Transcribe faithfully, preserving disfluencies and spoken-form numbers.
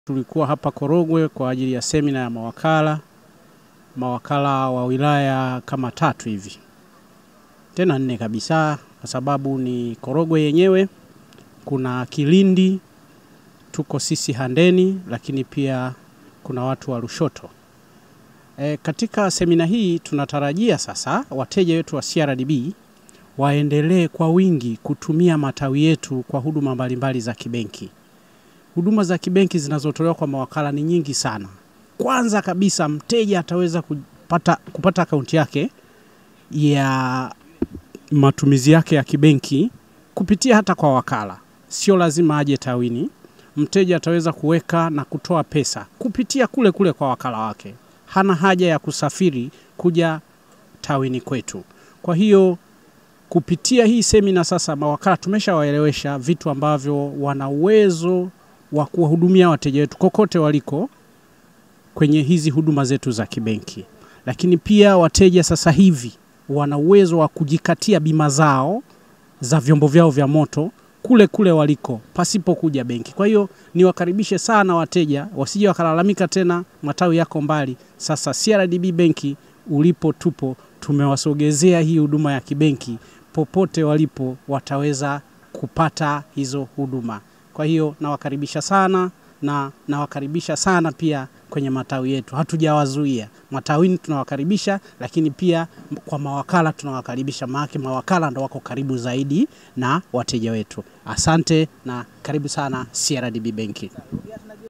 Tulikuwa hapa Korogwe kwa ajili ya semina ya mawakala, mawakala wa wilaya kama tatu hivi. Tena nne kabisa, kwa sababu ni Korogwe yenyewe, kuna Kilindi, tuko sisi Handeni, lakini pia kuna watu wa Lushoto. E, katika semina hii tunatarajia sasa wateja wetu wa C R D B waendelee kwa wingi kutumia matawi yetu kwa huduma mbalimbali za kibenki. Huduma za kibenki zinazotolewa kwa mawakala ni nyingi sana. Kwanza kabisa mteja ataweza kupata kupata akaunti yake ya matumizi yake ya kibenki kupitia hata kwa wakala. Sio lazima aje tawini. Mteja ataweza kuweka na kutoa pesa kupitia kule kule kwa wakala wake. Hana haja ya kusafiri kuja tawini kwetu. Kwa hiyo kupitia hii semina sasa mawakala tumeshawaelewesha vitu ambavyo wana uwezo wa kuwahudumia wateja wetu kokote waliko kwenye hizi huduma zetu za kibenki. Lakini pia wateja sasa hivi wana uwezo wa kujikatia bima zao za vyombo vyao vya moto kule kule waliko pasipo kuja benki. Kwa hiyo niwakaribishe sana wateja wasije wakalalamika tena matawi yako mbali. Sasa C R D B benki ulipo tupo, tumewasogezea hii huduma ya kibenki, popote walipo wataweza kupata hizo huduma. Kwa hiyo nawakaribisha sana na nawakaribisha sana pia kwenye matawi yetu. Hatujawazuia. Matawini tunawakaribisha, lakini pia kwa mawakala tunawakaribisha, maana mawakala ndio wako karibu zaidi na wateja wetu. Asante na karibu sana C R D B benki.